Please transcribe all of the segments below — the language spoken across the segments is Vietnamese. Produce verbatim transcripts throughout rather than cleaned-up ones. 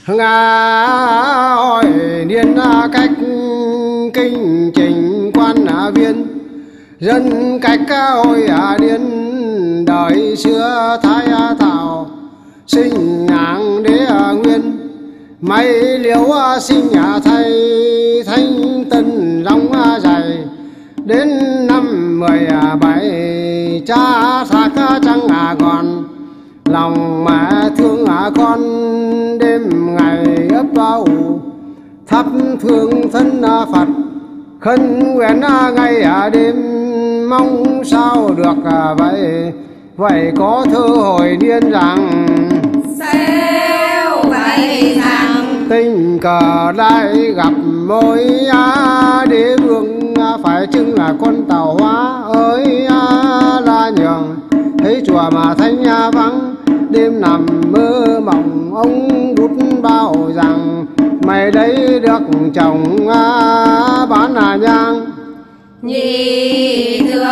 hỏi niên cách kinh trình quan viên dân cách ôi điên đời xưa thái thảo sinh ngàng đế nguyên mấy liễu sinh thầy thanh tân long dày đến năm mười bảy cha thác trăng còn lòng mẹ thương con đêm ngày ấp bao thắp thương thân Phật khấn nguyện ngày đêm mong sao được vậy vậy có thơ hồi niên rằng sao vậy rằng tình cờ lại gặp mối đế vương phải chừng là con tàu hóa ơi la nhường thấy chùa mà thanh vắng đêm nằm mơ mộng ông đút bao rằng mày đấy được chồng bán là nhang nhị thừa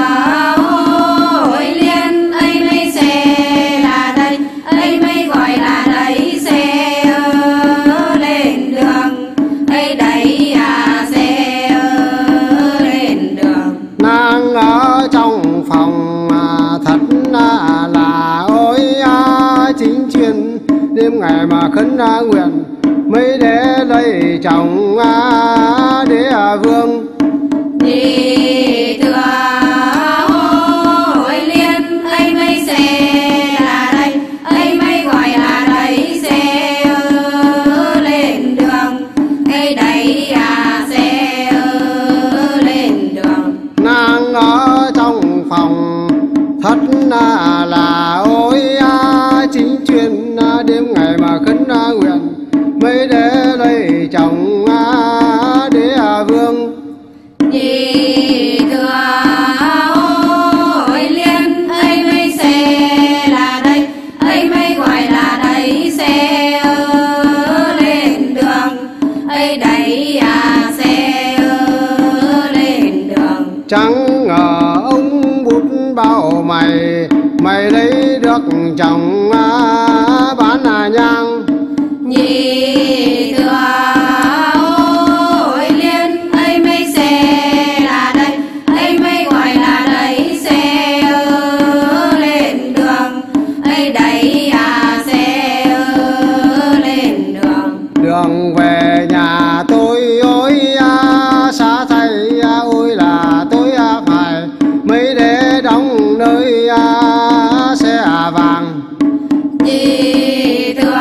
hội liên ấy mấy xe là đây ấy mấy gọi là đẩy xe lên đường ấy đẩy à xe lên đường nàng ở trong phòng thật là ôi chính chuyên đêm ngày mà khấn nguyện mấy để lấy chồng đế vương nhị thừa hội liên ấy mấy xe là đây ấy mấy gọi là đẩy xe lên đường ấy đẩy à xe lên đường nàng ở trong phòng thật là ôi chính chuyên đêm ngày mà khấn nguyện mấy để lấy chồng đế vương nhị thừa hội liên ấy mấy xe là đây ấy mấy gọi là đẩy xe lên đường ấy đẩy à xe lên đường chẳng ngờ ông bút bao mày mày lấy được chồng bán là nhang nhị thừa hội liên ấy mấy xe là đây ấy mấy gọi là đẩy xe lên đường ấy đẩy à xe lên đường đường về nhà tôi ôi xa thầy ôi là tôi phải mấy để đóng nơi xe vàng nhị thừa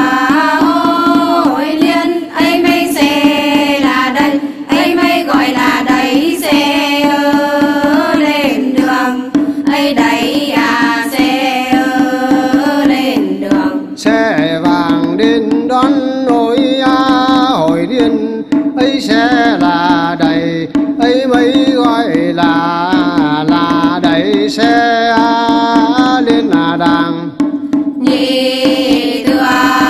hội liên ấy mấy xe là đây ấy mấy gọi là đẩy xe lên đường ấy đẩy à xe lên đường xe vàng đến đón ôi hồi điên ấy xe là đầy ấy mấy gọi là là đầy xe lên là đàng nhị thừa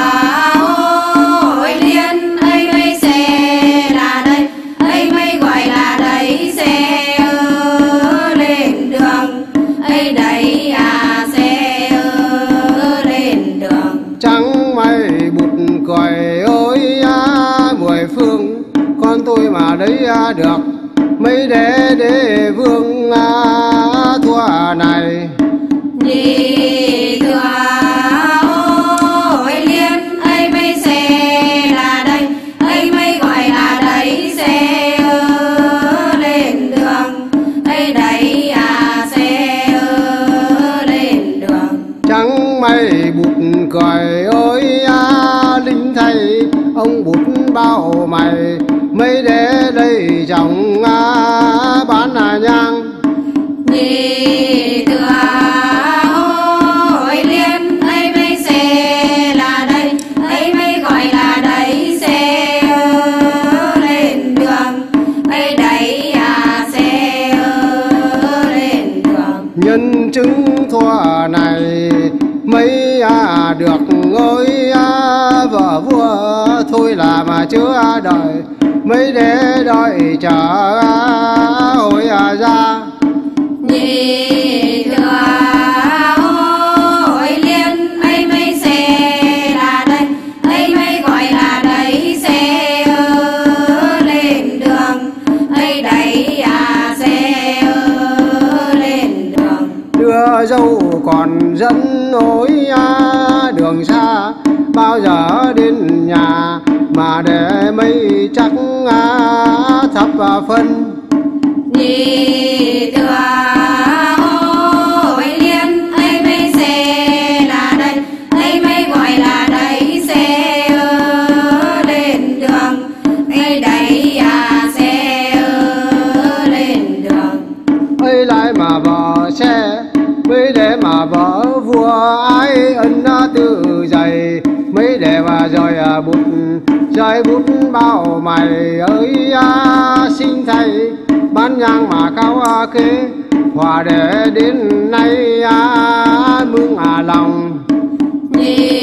hội liên ấy mấy xe là đây ấy mấy gọi là đẩy xe lên đường ấy đẩy à xe lên đường trắng mây bụt cười ôi mười phương con tôi mà đấy được mấy đế đế vương thua này nhị thừa hội liên ấy mấy xe là đây ấy mấy gọi là đẩy xe lên đường ấy đẩy à xe lên đường trắng mây bụt cười ôi linh thầy ông bụt bao mày mấy đế đây chồng bán là nhang nhị thừa hội liên ấy mấy xe là đây ấy mấy gọi là đẩy xe lên đường ấy đẩy à xe lên đường nhân chứng thua này mấy được ngôi vợ vua thôi là mà chưa đợi mấy đế đợi chờ hồi ra nhị thừa hội liên ấy mấy xe là đây ấy mấy dân ối đường xa bao giờ đến nhà mà để mấy chắc thập phân nhị thừa ôi liên ấy mấy xe là đây ấy mấy gọi là đẩy xe lên đường ấy đẩy à xe lên đường ấy lại mà vợ xe mấy để mà vợ vua ai ân tự dày mấy để mà rồi bút rồi bút bao mày ơi xin thầy bán nhang mà cao khê hòa để đến nay mừng lòng nhị